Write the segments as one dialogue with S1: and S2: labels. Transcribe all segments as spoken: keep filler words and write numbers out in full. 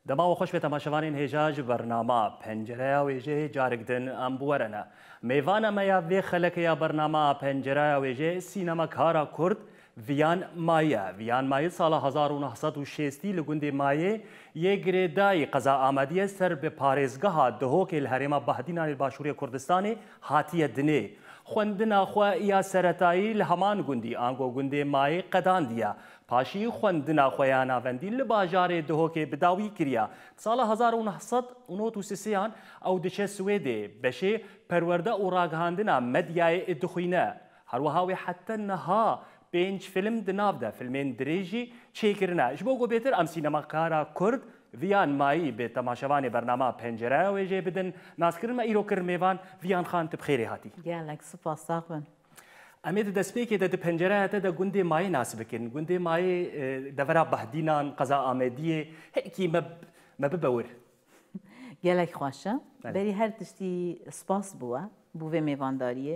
S1: دما و خوش به تماشاوانین هیجاج برنامه پنجره ویژه جارگدن ام بورنه میوان میا وی خلک یا برنامه پنجره ویژه سینما کارا کرد ویان مایه ویان مایه سال هزار و نهصد و شصت لگوند مایه یک گریدای قضا آمدی سر به پارێزگەها دهۆک الهرم بەهدینان باشووری کوردستانی هاتیە دنێ خوێندنا خوا یا سەرەتایی لە هەمان گوندی ئانگۆ گوندێ مایە قەداندیە پاشی خوێندنا خۆیان ناوەندی لە باژارێ دهۆکێ بداوی کریە ساڵە هزار و نهصد و نۆ و سێیان ئەو دچێ سوێدێ بەشێ پەروەردە و ڕاگەهاندنا مەدیایە دخوینە هەروەهاوێ حتە نەها پێنج فیلم دناودا فیلمێن درێژی چێکردنا ji bo بێتر ئەم سینەماکارا کورد ڤیان مایی بێ تەماشەوانی بەرنامە پەنجەرە وێژێ بدن ناسکردمە ئیرۆکرد میێوان ڤیان خان tu بخێرێ هاتی
S2: gelek spas sağ bin
S1: ئەمێ دەستپێکێ دە پەنجەرەیەتە دە گوندێ مایە ناس بکەن گوندێ مایە دەڤرا بەهدینان قەزا ئامێدیێ هەیکی مە ببەور
S2: gelek xweşe berî her tiştî spas bûye bû vê mêvandariyê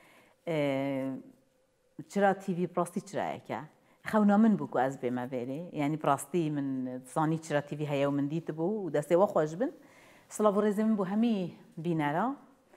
S2: çira tîvî rastî çirayeke xewna min bû ku ez bê me verê yanî rastî min zanî çira tîvî heye û min dîtibû û destê we xweş bin silav û rêzê min bû hemî bînera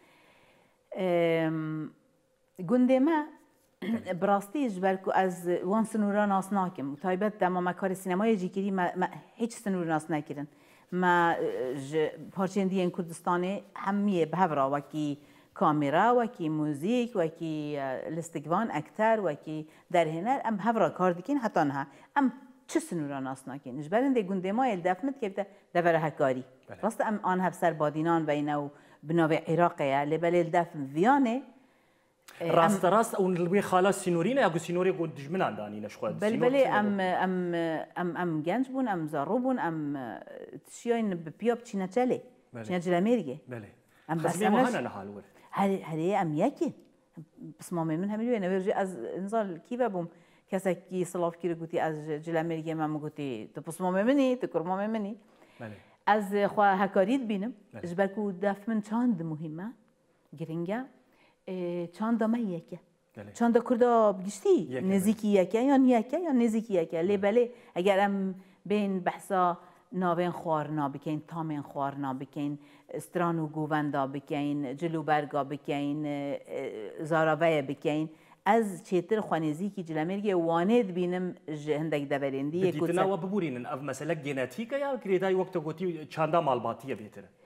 S2: gundê me bi rastî ji ber ku ez wan sinûra nas nakim û taybet dema me karê sînemayê jî kirî me hiç sinûr nas nekirin me ji parçeyên diyên Kurdistanê hemiyê bi hev ra wekî kamera wekî mûzik wekî listikvan ekter wekî derhêner em hev ra kar dikin heta niha em çi sinûra nas nakin ji berên dê gundê mayê def min dikevite devera hekarî rast em an hev ser badînan beyne û bi navê Iraqê ye lê belê def viyanê
S1: ڕاستە ڕاست ئەو وێ خالا سینۆرینە یا سینۆری بۆ دژمنان دانینە شخوا
S2: بەلبەلێ ئەم ئەم ئەم ئەم گەنج بوون ئەم زاڕوو بوون ئەم تشیاین بە پیا بچینە چەلێ چینە جلەمێرگێ ئەم بەسەمەنە هاڵور هەرێ ئەم یەکێ بسمامێ من هەمی وێنە وێژێ ئەز نزال کیڤە بووم کەسێکی سڵاوکیرە گوتی ئەز جلەمێرگێ مەم گوتی تو پسمامێ منی تو کوڕمامێ منی ئەز خوا هەکاریت بینم ji ber ku def min çand muhîm e giring e çanda me yeke çanda Kurda giştî nêzîkî yeke yan yeke yan nêzîkî yeke lê belê eger em bên behsa navên xwarina bikein tamên xwarina bikein stran û govenda bikein cilûberga bikein zaraveyê bikein ez çêtir xwenêzîkî cilemêrgê wanê dibînim ji hindek deverêndiyê
S1: dîtinawe bibûrînin ev meselek genetîk e ya girêdayî wekte gotî çanda malbatiye bêtir e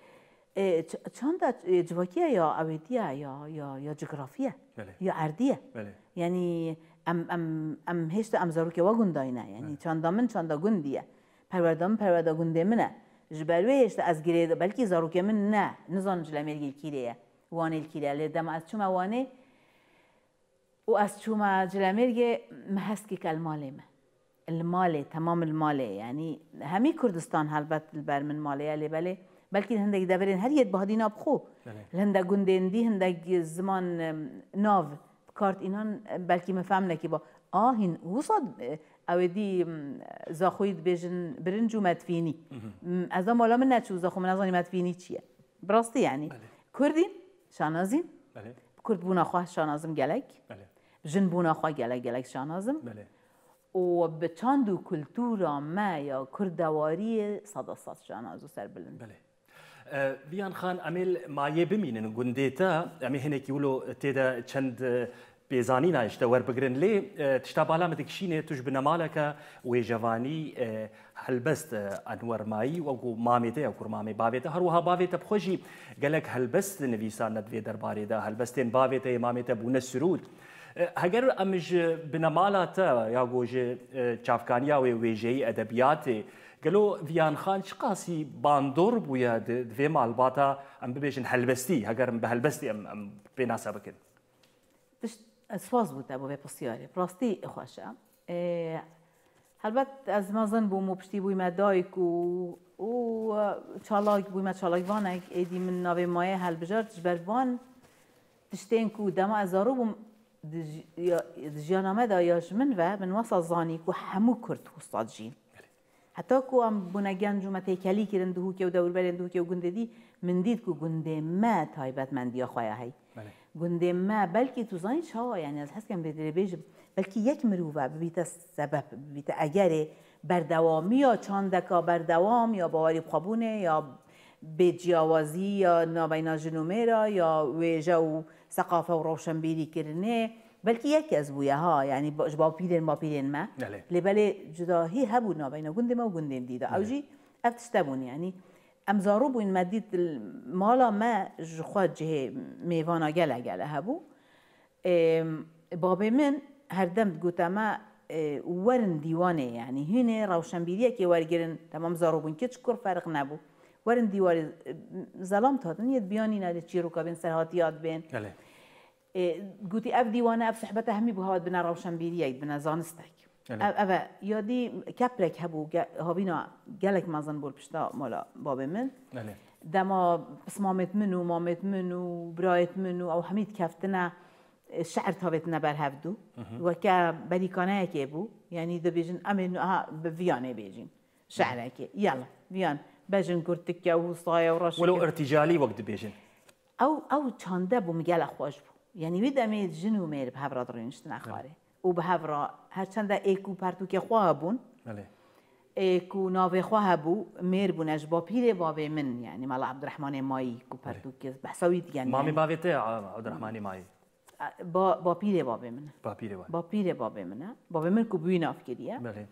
S2: çanda civakiye ya awêtiye ya ya ya coğrafiye ya erdiye yanî em em em hêşta em zarokê we gundayîne yanî çanda min çanda gundiye perwerda min perwerda gundê min e ji ber wê hêşta ez girê belkî zarokê min ne nizanim cilemêrgê kîrê ye wanê kîrê ye lê dema ez çûme wanê û ez çûme cilemêrgê me heskek el malê me el malê temam el malê yanî hemî Kurdistan helbet li ber min malê ye lê belê belkî hindek deverên her yek bihadîna bixwe li hindek gundên dî hindek ziman nav kart înan belkî me fehm nekî ba a hîn wisa ew ê dî zaxwî dibêjin birinc û medfînî ez a mala min neçû zaxwe min nezanî medfînî çi ye bi rastî yanî Kurdîn şanazîn Kurd bûna xwe şanazim gelek jin bûna xwe gelek gelek şanazim û bi çand û kultûra me ya kurdewariyê seda sed şanaz û serbilind
S1: ڤیان خان ئەمێ مایە بمینن گوندێتە ئەمێ هەنێکی ولۆ تێدا چەند پێزانی نایشتە وەربگرن لێ تشتا باڵامە دەکشینێ توش بنەماڵەکە وێژەوانی هەلبەست ئەنوەرمایی وەکو مامێتەیە کوڕمامێ باوێتە هەروەها باوێتە بخۆشی گەلک هەلبەست نویسان نەدوێ دەربارێدا هەلبەستێن باوێتە مامێتە بوونە سرود هەگەر ئەمژ بنەماڵاتە یا گۆژێ چاافکانیاوێ وێژەی ئەدەبیاتێ گەلۆ ڤیان خان چ قاسی باندۆر بووە دوێ ماڵباتە ئەم ببێژن هەلبەستی هەگەرم بە هەلبەستی ئەم ئەم پێ ناسا بکەن
S2: سواز بوو بۆ بێ پرسیارێ ڕاستی خۆشە هەلبەت ئەز مەزن بووم و پشتی بوویمە دایک و و چالاک بوویمە چالاکوانێک ئێدی من ناوێ مایە هەلبژار ji ber van tiştên ku dema ez zarû bûm di jiyana me da ya ji min ve min wesa zanî ku hemû Kurd wisa dijîn heta ku em bûne genc û me têkelî kirin dihûkê û dewrberên dihûkê û gundê dî min dît ku gundê me taybetmendiya xwe ye hey گنده ما بلکی تو زانی چه یعنی از حس کم بدری بیش بلکی یک مروفه ببیت سبب ببیت اگر بردوامی یا چاندکا بردوام یا باوری قبونه یا بجیاوازی یا نابینا جنومرا یا ویجا و ثقافه و روشنبیری کرنه بلکی یکی از بویه ها یعنی با پیرن با پیرن ما لبله جداهی هبو نابینا گنده ما و گنده دیده اوجی افتشتبون یعنی امزارو بو این مدید مالا ما خود جه میوانا گله گله هبو بابی من هر دم گوتا ما ورن دیوانه یعنی هینه روشنبیریه که ورگرن تمام زارو بون که چکر فرق نبو ورن دیوار ظلام تادن ید بیانی ناده چی رو که بین سرهاتیات بین گوتی اف دیوانه اف صحبت همی بو هاد بنا روشنبیریه بنا زانستک اوه یادی کپرک هبو هابینا گلک مازن بول پشتا مالا بابی من دما بس مامت منو مامت منو برایت منو او همید کفتنا شعر تابتنا برهفدو وكا بريكانه كي بو يعني دو بيجن امن ها بفيانه بيجن شعره كي يلا فيان بيجن كرتكيا وصايا ورش
S1: ولو ارتجالي وقت بيجن
S2: او او چانده بو مگل خوش بو يعني ويدا ميد جنو مير بهفرا درينشتن اخاره وبهفرا هر چنده ايكو پرتو كي خواه بون
S1: بله
S2: ايكو ناوي خواه بو مير بونش با پیر بابي من يعني مال عبد الرحمن ماي كو پرتو كي بحسويت يعني
S1: مامي بابيته عبد الرحمن ماي
S2: با با پیر بابی منه
S1: با پیر بابی
S2: با پیر بابی منه بابی من کو بوی نافکریه
S1: بله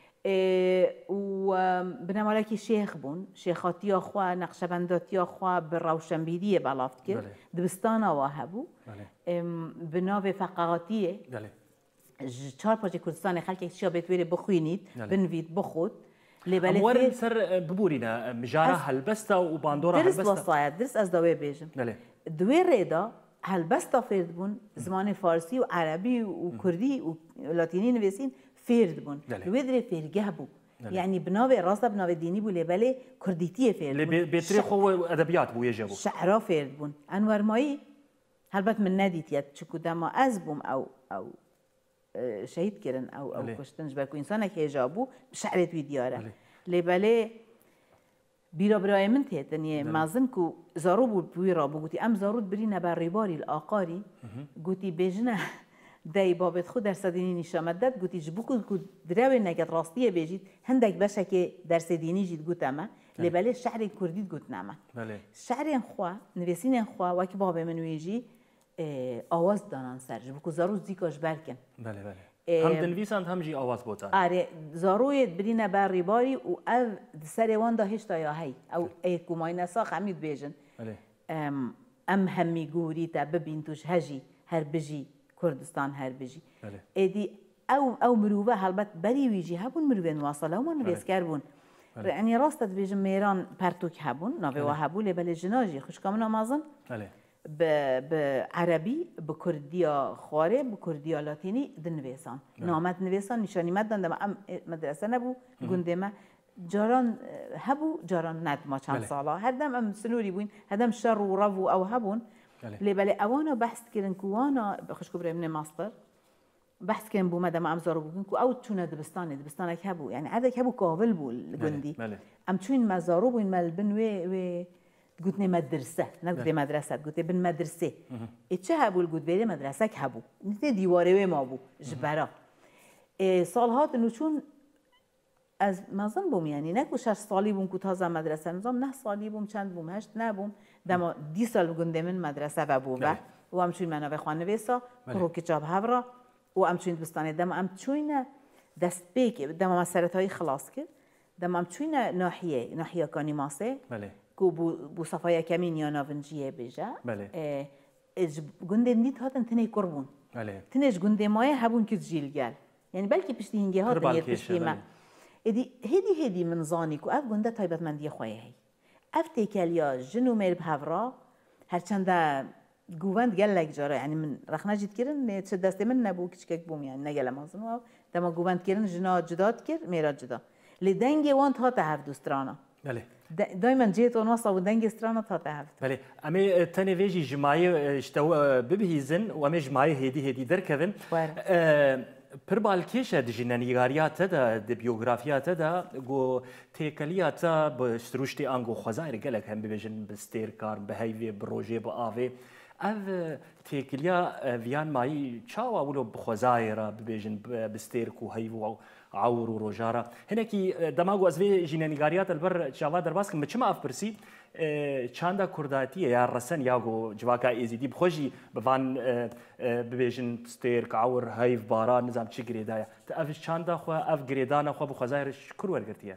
S2: و بنامالکی شیخ بون شیخاتی خو نقشبنداتی خو به روشنبیری بلافت کرد دبستان واهبو بناو فقاهاتیه
S1: بله
S2: چهار پاچه کردستان خلک چیا بتویره بخوینید بنوید بخود
S1: لباله ورن سر ببورينا مجارة هلبستا وباندورا
S2: هلبستا
S1: هلبستا
S2: درس وصايا درس از دوي بيجم
S1: بله
S2: دوي ريدا هلبستا فرد بون زمان فارسی و عربی و کردی و لاتینی نویسین فرد بون لویدر فرگه بو يعني بناوي راسا بناوي ديني بو لبالي كرديتيه فرد
S1: بون بيتريخ هو ادبيات بو يجبو
S2: شعرا فرد بون انور ماي هلبت من نديتيات چكو دما ازبوم او او شهيد كرن او او كشتنج بالكو انسانك هجابو شعرت ويدياره لبالي بیرا برای من تهتنیه مازن کو زارو بود بیرا بگویی ام زارود برینه بر ریباری الآقاری گویی بجنه دای بابت خود در سدینی نشامدت گویی جبوکو کو دروی نگت راستیه بجید هندک باشه که در سدینی جید گویی اما لبله شعر کردی گویی نما شعر خوا نویسین خوا وقتی باب من ویجی آواز دانان سر جبوکو زارو زیکاش برکن
S1: بله بله هم دنویسند هم جی آواز بودن.
S2: آره زاروی برینه بر ریباری و او سر وان دا هشتا یا هی او ای کمای نساخ همید بیجن. ام ام همی گوری تا ببین توش هجی هر بجی کردستان هر بجی. ایدی او او مروبه هلبت بری ویجی هبون مروبه نواصله ومان نویس کربون. یعنی راستت بیجم میران پرتوک هبون نوی و هبول بله جناجی خوش کامن آمازن. بعربی به کردیا خواره به کردیا لاتینی دنویسان نامت نویسان نشانی مدن دم ام مدرسه نبو گنده ما جاران هبو جاران ند ما چند ساله هر دم ام سنوری بوین هدم شر و رو او هبون لبله اوانا بحث کردن کوانا خوش کبره من ماستر بحث کردن بو مدام ام زارو بگن کو او چونه دبستانه دبستانک هبو یعنی عدک هبو کاول بول گندی ام چون مزارو بوین مال بنوی و قلتني مدرسة نقولي مدرسة قلت ابن مدرسة إيش هبو القلت بيري مدرسة هبو نتي ديواري ما بو جبرا إيه صالحات إنه شون از مازن بوم يعني نكو شش سالي بوم كنت هذا مدرسة نظام نه سالي بوم چند بوم هشت نبوم دما دي سال قلت من مدرسة ببوم و هم شون منو بخوان نویسا رو کتاب هورا و هم شون بستانه دما هم شون دست بیک دما مسئله‌های خلاص کرد دما هم شون ناحیه ناحیه کانی ماسه کو بو صفايا كمين يا نافنجيه بيجا بله اج گنده نيت هاتن تني قربون بله تنيش گنده ماي هبون كتجيل قال يعني بلكي بشتي هنجي هاتن يتشتي ما ادي هدي هدي من زانيك واف گنده تايبت من دي خويا هي اف تيكاليا جنو مير بهفرا هر چند گووند قال لك جرا يعني من رخنا جيت كيرن تشدست من نبو كچكك بوم يعني نگل مازن دما گووند كيرن جنا جداد كير ميرا جدا لدنگي وانت هات هف دوسترانا بله دائما جيت ونوصل ودنجي سترانا تاتعبت
S1: بله امي تاني فيجي جماعي اشتو ببهيزن وامي جماعي هدي هدي دركفن پربال کیش دجنانیاریات دا دبیوگرافیات دا گو تکلیات با سروشتی آنگو خزایر گلک هم ببیجن بستیر کار به هیوی بروجه با آوی اف تیکلیا ویان مایی چاوا ولو بخوزایرا ببیجن بستیرک و هیو و عور و روجارا هنکی دماغو از وی جینانیگاریات البر چاوا درباس کم بچما اف برسی چاندا کرداتیه یا رسن یاگو جواکا ایزیدی بخوجی بفان ببیجن ستیرک عور هیو بارا نظام چی گریدایا اف چاندا خو اف گریدانا خو بخوزایرش کرو ورگرتیه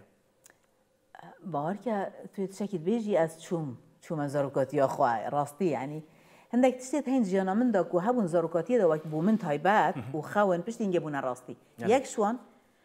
S2: باور که توی تشکیل بیجی از چوم چوم زاروکاتی خواه راستی یعنی هندک تشتیت هین جانا من دا کو هبون زاروکاتی دا وقت بو من تایبات و خوان پشت اینگه بونا راستی یک شوان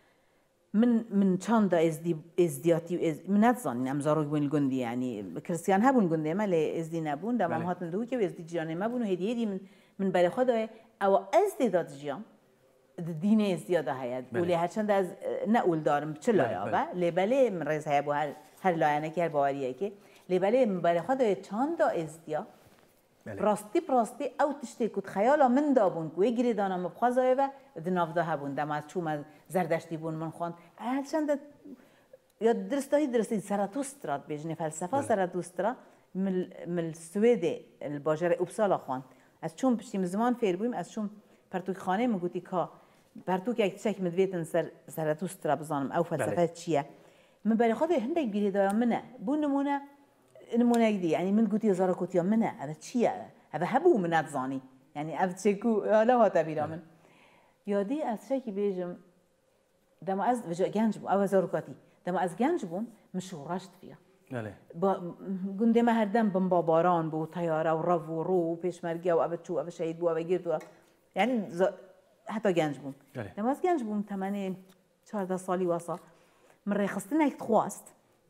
S2: من من چند ازدی ازدیاتی و از من نتزانی ام زاروک بون الگندی یعنی کریستیان هبون گنده مال ازدی نبون دا مام هاتن دو که ازدی جان ما بون و هدیه دی من من برای خدا او ازدی داد جام دین ازدیاده هیاد ولی هرچند از نقول دارم چه لایه لیبله من رئیس هیا بو هر هر لایه نکی هر باوریه که لیبله من برای خدا چند ازدیا راستی براستی او تشتی کد خیالا من دابون که گری دانم مبخوازه و دنافده هبون دم از چوم از زردشتی بون من خوان هرچند یا درستایی درستی زراتوسترا بیشتر فلسفه زراتوسترا مل مل سوئد الباجر اوبسالا خوان از چوم پشتیم زمان فیر بیم از چوم پرتوک خانه مگویی که پرتوک یک چک مدویتن سر زراتوسترا بزنم او فلسفه چیه من برای خود هندک گری دارم منه بون نمونه نمونه جدی يعني من قلت يا زارا قلت يا منى هذا شيء هذا هبو من أتزاني يعني أفتشكو لا هو تبيرا من يادي أفتشكي بيجم دم أز وجا جنجب أو زارا قلتي دم أز جنجبون مش ورشت فيها
S1: نعم
S2: با قندم هردم بمباران بو طيارة ورف ورو بيش مرجع وأبتشو أبى شهيد بو أبى جرد يعني ز... حتى جنجبون دم أز جنجبون ثمانية شهر سالي وصا من رخصتنا يتخواست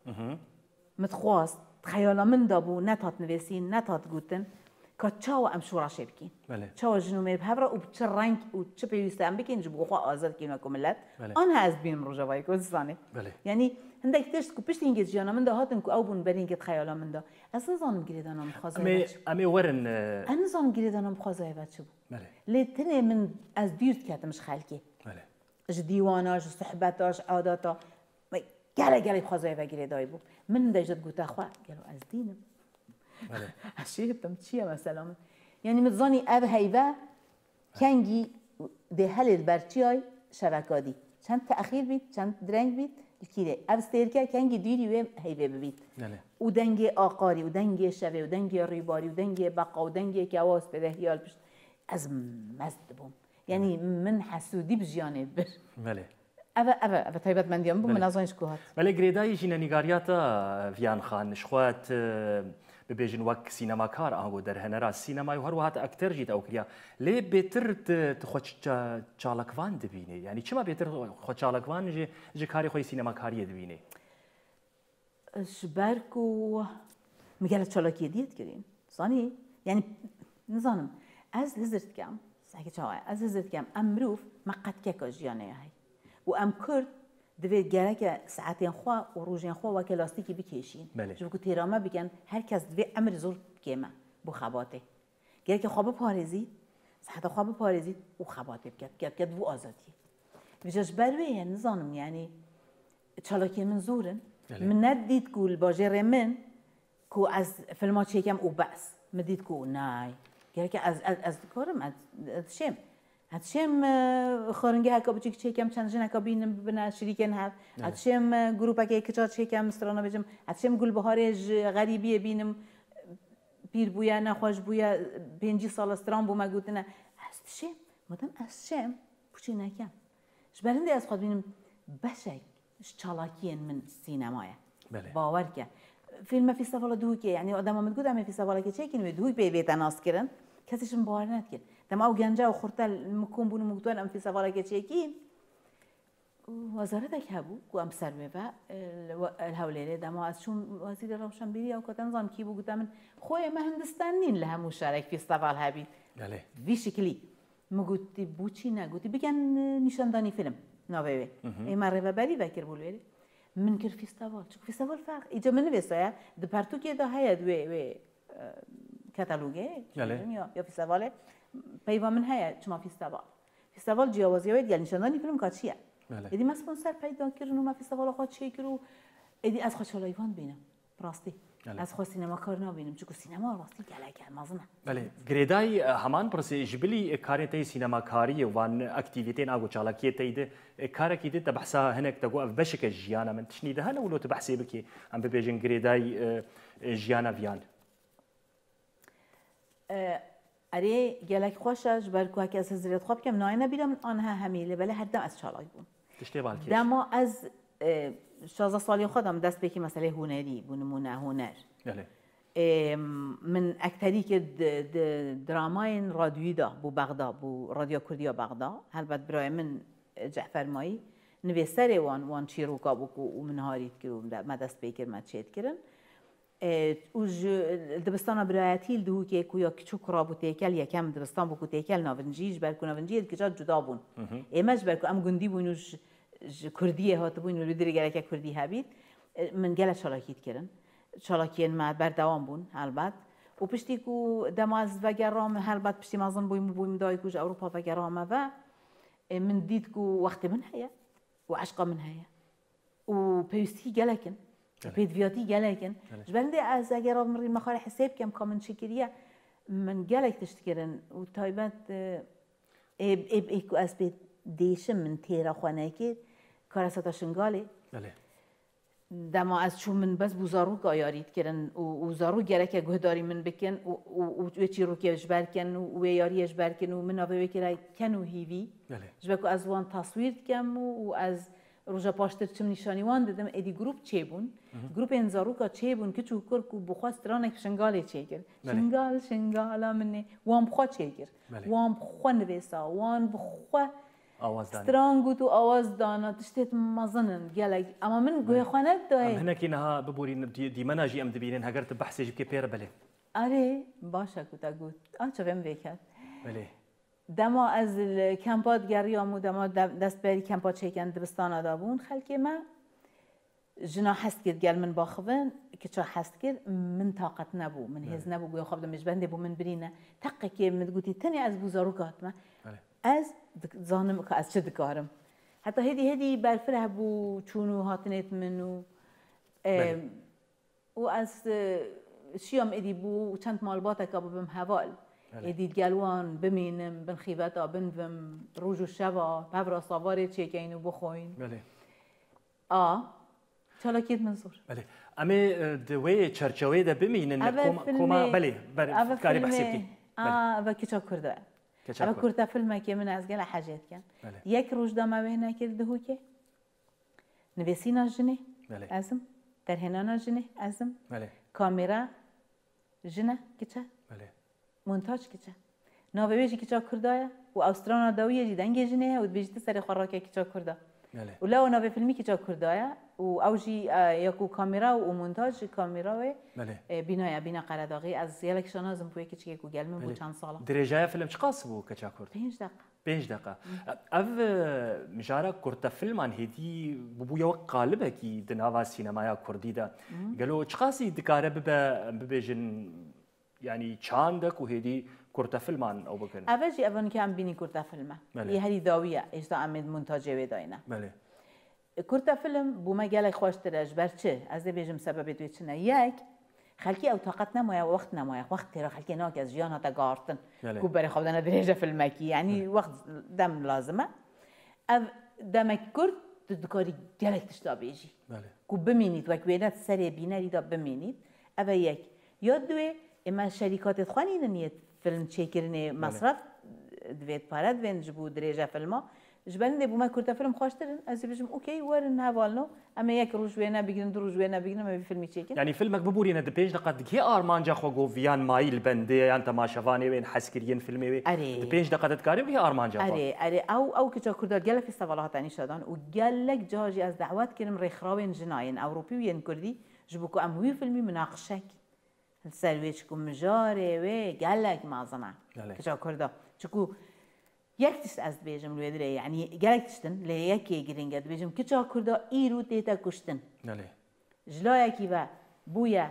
S2: متخواست خیالا من دابو نتات نویسین نتات گوتن که چاو ام شورا شبکین چاو جنومیر بهبرا و چه رنگ و چه پیوسته ام بکین جبو خوا آزاد کین و کملت آن هست بینم رو جوای کردستانی یعنی هندک تشت کو پشت اینگه جانا من دا هاتن کو او بون برین که خیالا من دا اصلا زانم گریدانم خازه
S1: امی امی ورن
S2: انا زانم گریدانم خازه و چه بو لیتنه من از دیرت کاتمش خالکی اج دیواناش صحبتاش عاداتا گله گله خازه و گریدای بو من دايجت قلت أخوة قالوا أزدينم عشية تمشية مثلا يعني متظني أب هيبة كانجي ده هل البرتشاي شبكادي كان تأخير بيت كان درنج بيت الكيرة أب استيركا كانجي ديري وين هيبة ببيت ودنجي آقاري ودنجي شبه ودنجي ريباري ودنجي بقى ودنجي كواس بده هيال بش از مزد بوم يعني من حسودي بجانب بر
S1: ماله
S2: أبا أبا أبا طيبات من ديام بوم من أظنش كوهات
S1: ماله جريداي جينا نيجارياتا فيان خان شخوات ببيجن وك سينما كار أهو در هنرا السينما يهر وهات أكتر جيت أو كريا ليه بيتر تخوش تشالكوان دبيني يعني شو ما بيتر تخوش تشالكوان جي جي كاري خوي سينما كاري دبيني
S2: شباركو مقالة تشالكية ديت كريم صاني يعني نظام از هزرت كام ساكي تشاوي از هزرت كام أمروف ما قد كيكو جياني هاي وأم كرد دوید گره که ساعتين خوا و روزين خوا و کلاستیکی بکشین. چون که تیراما بگن هر کس دوید امر زور کیما بو خباته. گره که خواب پارزی ساعت خواب پارزی و خباته بکد کد کد و آزادی. ویجاش برویه نظام یعنی چالاکی من زورن. من ندید کول باجر من کو از فیلمات چیکم او بس. مدید کو نای. گره که از از از کارم از شم. هاتشم خارنگه هکا بچیک چیکم چند جن هکا بینم بنا شریکن هات هاتشم گروپا که کجا چیکم استرانا بجم هاتشم گل بهارج غریبیه بینم پیر بویا نخواش بویا پنجی سال استران بو مگوتنه هستشم مدام هستشم بچی نکم شبرنده از خود بینم بشک چالاکین من سینمایه باور که فیلم فی سفال دوی که یعنی آدم هم میگه آدم فی سفال که چیکین و دوی بیت ناس کردن کسیشم باور نکرد دم او گنجا و خورتال مکون بونو مقدون ام في سفارة كتشيكين وزارة كهبو قام سرمه و الهوليلة دم از شون وزير روشنبيري او كتنظام كيبو قدامن خويا ما هندستانين لها مشارك في السفال هابي في شكلي ما قلت بوشي نا قلت بيجان نشانداني فيلم نابي اي مرة ببالي فاكر بولويري من كر في السفال شوف في السفال فرق اجا من بيسايا دبارتو كده هيا دوي وي كتالوجي يا يا في السفال پیوام من هیا چما فیستوال فیستوال جیاوازیه دیگه نشاندنی فیلم کاتشیه ادی ما اسپانسر پیدا کردن و ما فیستوال خود چی کرد ادی از خود شلایوان بینم راستی از خو سینما کار نبینیم چون سینما راستی گلک مازنه
S1: بله گریدای همان پرسه جبلی کاری سینما کاری وان اکتیویتین آگو چالاکیه تیده کار کی ده بحثا هناك تقو بشك جيانا من تشني ده هنا ولو تبحثي بكي عم ببيجن جريداي جيانا فيان
S2: اره گلک خوشش برکو که از زیرت خواب کم ناینه بیرم آنها همیله بله هر دم از چالای بون
S1: تشتی بالکیش
S2: دما از شازده سالی خودم دست بکی مسئله هنری بونمونه هنر
S1: بله
S2: من اکتری که دراماین رادیویی دا بو بغداد بو رادیو کردیا بغداد البته برای من جعفر مایی نویسر وان وان چیروکا بکو و من هارید کردم ما دست بکر ما چیت کردن اوج دبستان برایتی لدهو که کویا کچوک رابو تیکل یکم دبستان بکو تیکل ناونجیج برکو ناونجیج که جاد جدا بون ایمش برکو ام گندی بونوش کردیه هات بون ولو دری گره که کردی هبید من گله چالاکیت کردن چالاکین ما بردوام بون البته و پشتی کو دماز و گرام البته پشتی مازن بویم بویم دای کوج اروپا و گرامه و من دید کو وقت من هيا وعشق من هيا وبيستي جالكن بيدفياتي جالكن جبندي از اگر مري مخار حساب كم كمن شكريه من جالك تشتكرن وتايبات اب اب اكو اس بي ديشم من تيرا خواناكي كاراساتا شنغالي دما از چون من بس بوزارو گایارید کردن و وزارو گرک گهداری من بکن و و و چی رو که جبر کن و یاریش بر کن و من آوه بکره کنو هیوی جبکو از وان تصویر کم و از روزا پاشتر چم نشانی وان دادم ادی گروپ چه بون گروپ انزارو کا چه بون که چوکر کو بخواست رانک شنگاله چه کرد شنگال شنگالا منه وان بخوا چه کرد وان بخوا نویسا وان بخوا سترانگو تو آواز دانا تشتت مازنن گلگ اما من گوی خانه دای
S1: هنا كينها ببورين دي مناجي ام دبيرين هاجرت بحثي جيب كبير بله
S2: آره باشه كوتا گوت آن چه بهم بکرد
S1: بله
S2: دما از کمپات گریام و دما دست بری کمپات چیکن دبستان آدابون خلکی ما جنا حست کرد گل من باخون که چه حست کرد من طاقت نبو من هز نبو گوی خواب دمش بنده بو من برینه تقی که من گویی تنی از بوزارو کات ما از زانم که از چه دکارم حتی هدی هدی برفره بو چونو هاتنیت منو و از شیام ادی بو چند مال باتا که بم حوال ادی گلوان بمینم بن خیبتا بنوم روز و شبا ببرا سواری چه که اینو بخوین
S1: بله
S2: آه چالاکیت منظور
S1: بله اما دوی چرچوی ده بمینن کما بله بله کاری بحثی کی
S2: آه و کجا کرده اما کرده فیلم که من از گل حاجت کن یک روزنامه بهنه کرده هو که نویسینا جنه ازم درهنانا جنه ازم کامera جنه کچه مونتاژ کچه ناویجی کچه کرده و استرانا داویه جدنگ جنه و بیشتر سر خوراکی کچه کرده ولا ناوی فیلمی کچه کرده و اوجی یکو کامera و مونتاژ کامera و بینای بینا قرارداغی از یلک شنازم بوی که چیکو گل من بود چند ساله
S1: درجه فیلم چقاس بو کچه کرد
S2: پنج دقیقه
S1: پنج دقیقه او مجاره کرد فیلم آن هدی بو یو قالبه کی دناوا سینمایا کردی دا قالوا چقاسی دکاره بب ببیجن يعني چاندك وهدي كرتا فيلمان او بكن
S2: اوجي اون که ام بینی کرتا فیلمه یه هری داویه اجدا امید مونتاژه و داینه
S1: بله
S2: کرتا فیلم بو ما گله خوش ترش برچه از بیجم سبب دوی چنه یک خلکی او طاقت نمایا وقت نمایا وقت تر خلکی ناک از جیان تا گارتن کو بر خودنا درجه فیلمکی یعنی وقت دم لازمه او دمک کرد دکاری گله تشتا بیجی
S1: بله
S2: کو بمینید و کوینات سری بینری دا بمینید او یک یاد دوی اما شرکات خوانی نیت فیلم چیکرنه مصرف دوید پارد وین جبو درجه فیلما جبرنده بوم کرده فیلم خوشترن از بیشم اوکی ورن هوالنو اما یک روز وینا بگیرن دو روز وینا بگیرن ما فیلمی چیکن
S1: يعني فيلمك ببوري ند بيج دقات دكي ارمانجا خو فيان مايل بندي انت ما شافاني وين حسكرين فيلمي وي بيج دقات كاري وهي ارمانجا
S2: اري اري او او كجا كردا گله فيستيفالات اني شدان و گلك جاجي از دعوات كرم رخراوين جناين اوروبيين كردي جبكو اموي فيلمي مناقشك سرویچ کو مجاره و گلک مازنه کجا کرده چکو یک تیست از بیجم روی دره یعنی گلک تیستن لی یکی گرینگه بیجم کجا کرده ایرو دیتا کشتن جلای کی و بویا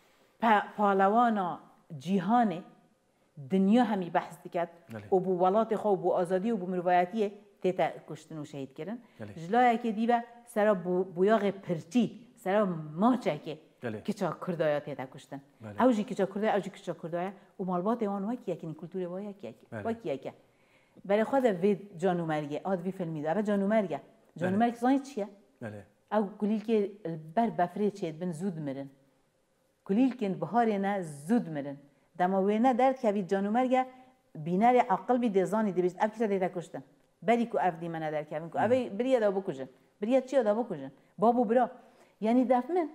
S2: پالوانا جهان دنیا همی بحث دکت و بو ولات خو بو آزادی و بو مروایتی دیتا کشتن و شهید کردن جلای کی دیو سرا بو بویاغ پرچی سرا ماچه که کچا کردایا تیدا کشتن اوجی کچا کردایا اوجی کچا کردایا و مالبات آن وکی یکی کلتور وای یکی وکی یکی برای خود وید جانو مرگه آد وی فیلمی ده اما جانو مرگه جانو مرگ زنی چیه او کلیل که بر بفری چید بن زود مرن کلیل که بهاری نه زود مرن دماوی نه درد که وید جانو مرگه بینار عقل بی دزانی دیویست اب کیسه دیتا کشتن بری کو اف دی من در کردن کو اوی بریه دا بکشن بریه چی دا بکشن بابو برا یعنی دفمن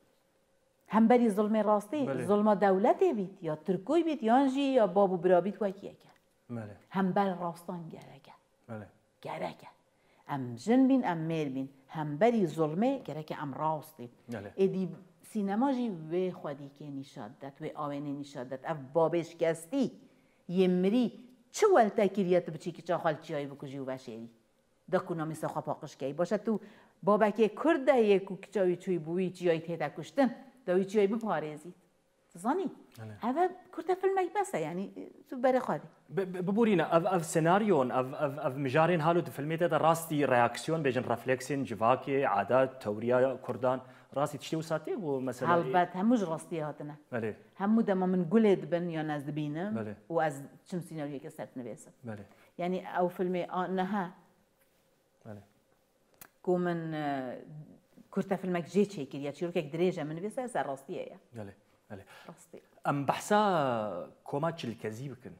S2: هم بری ظلم راستی ظلم دولتی بید یا ترکوی بید یا انجی یا بابو برا بید وکیه که هم بر راستان گرگه گرگه ام جن بین ام میل بین هم بری ظلمه گرگه ام راستی ادی سینما جی و خودی که نشادت و آوینه نشادت اف بابش گستی یمری چه ولتا کریت بچی که چه خالچی هایی بکجی و بشری دا کنا مثل خواه پاقش کی باشه تو بابا که کرده یکو که چاوی چوی بوی چیایی تیتا کشتن داوی چیایی بپارزید زانی هوا کرده فیلم بسه یعنی تو بره خواهدی
S1: ببورينا اف اف سيناريون اف اف اف مجارين هالو فيلميتا دا راستي رياكسيون بيجن رفلكسين جواكي عادات توريا كردان راستي تشتي وساتي ومثلا
S2: هالبات هموش راستي هاتنا
S1: بله
S2: همو دما من قلد بن يا ناس دبينا بله واز شم سيناريو كسرت نبيسه
S1: بله
S2: يعني او فيلمي انها
S1: بله
S2: كومن كرتا فيلمك جي تشيكي يا تشيركك دريجه من بيسه سر راستيه يا
S1: بله بله
S2: راستي
S1: ام بحثا كوماتش الكذي بكن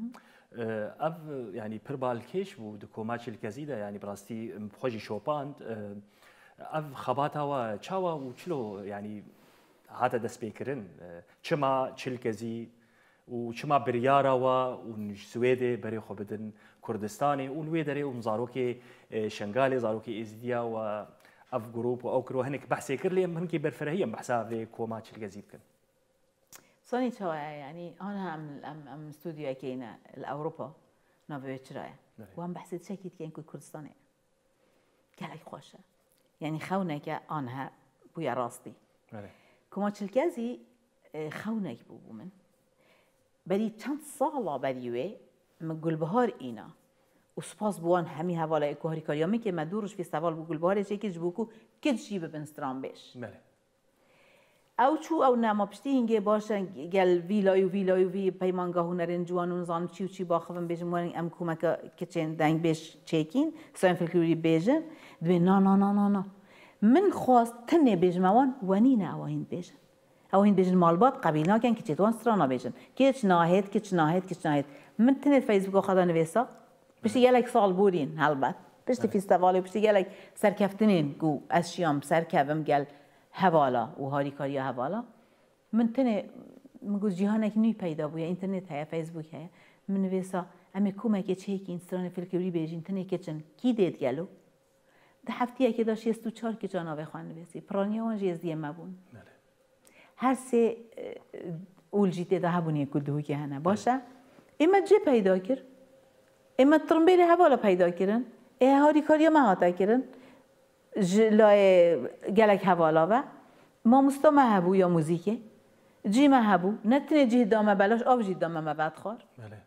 S1: اف يعني بربال كيش بود كوماتش الكذي ده يعني براستي بخوجي شوباند اف خباتا و چاوا و چلو يعني هذا دس بيكرن چما چل كذي و چما بريارا و و سويدي بري خو بدن كردستاني و نوي دري و مزاروكي شنغالي زاروكي ازديا و اف جروب و اوكرو هنك بحثي كرلي هنكي برفرهيه بحثا في كوماتش الكذي بكن
S2: صاني شو يعني أنا أم أم أم استوديو كينا الأوروبا نافيتش راية وهم بحثت شكيت كين كل كردستاني كلاك خوشة يعني خونك أنها بويا راستي كوماتش الكازي خونك بو من بدي چند سالا بديوه مقول بهار إينا وسپاس بوان همي هوالا إكوهاري كاريامي كي ما دورش في سوال بقول بهار شيء كيش بوكو كد شيء ببنستران بيش او چو او نما پشتی هنگه باشن گل ویلای و ویلای و وی پیمانگاه هنرین جوانون زان چی و چی باخوام بیشم وارن ام کومک کچن دنگ بیش چکین ساین فکری بیشم دوی نه نه نه نه نه من خواست تنه بیشم وان ونی نه اوهین بیشم اوهین بیشم مالبات قبیل نکن که چطور استرانا بیشم کیچ ناهید کیچ ناهید کیچ ناهید من تنه فیسبوک خدا نویسا پشتی گلک سال بودین هلبت پشتی فیستوالی پشتی گلک سرکفتنین گو از شیام سرکوم گل حوالا و هاری کاریا حوالا من تنه مگوز جهانک نوی پیدا بویا اینترنت هیا فیسبوک هیا من نویسا اما کومک چه کی اینستران فیلکوری بیجین تنه کچن کی دید گلو ده هفتیه که داشت یستو چار که جاناوه خوان نویسی پرانی وان جیزدیه مبون هر سه اول جیته ده هبونیه کدوه که هنه باشه اما جه پیدا کر اما ترمبیل حوالا پیدا کرن ای هاری کاریا مهاتا کرن جلای گلک حوالا و ما مستا محبو یا موزیکه جی محبو نتنه جی دامه بلاش آب جی دامه مبعد خار